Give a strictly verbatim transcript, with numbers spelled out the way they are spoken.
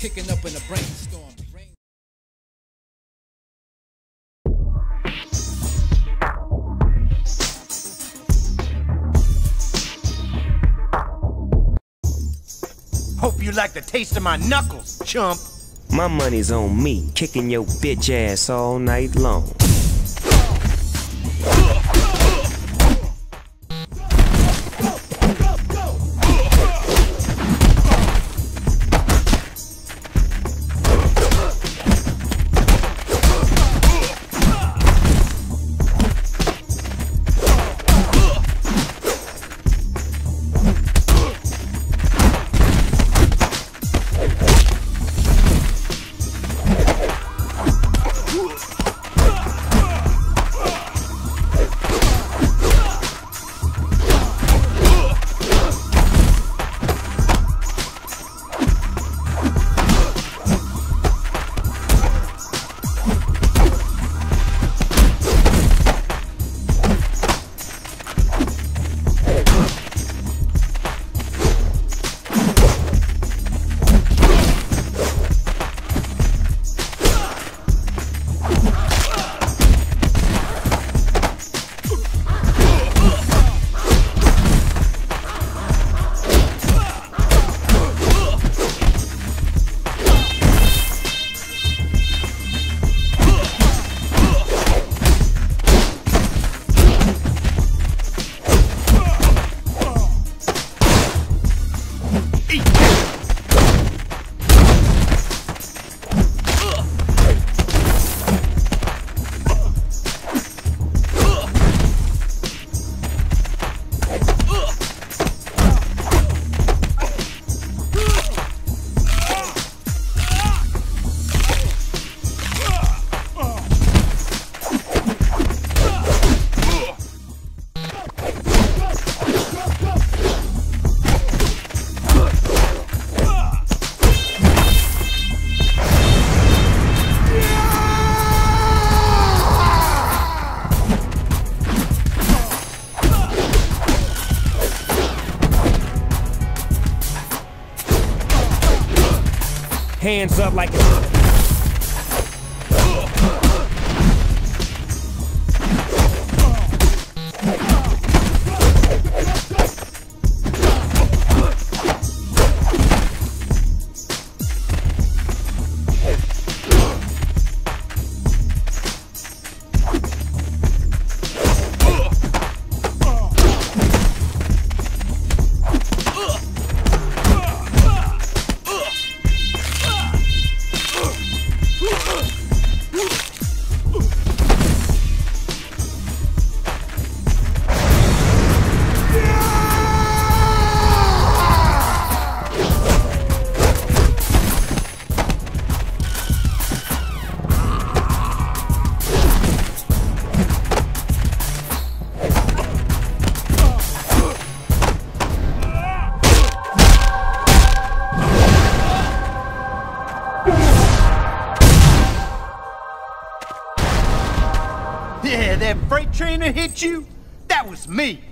kicking up in a brainstorm. Hope you like the taste of my knuckles, chump. My money's on me, kicking your bitch ass all night long. Hands up like a... Yeah, that freight train that hit you, that was me.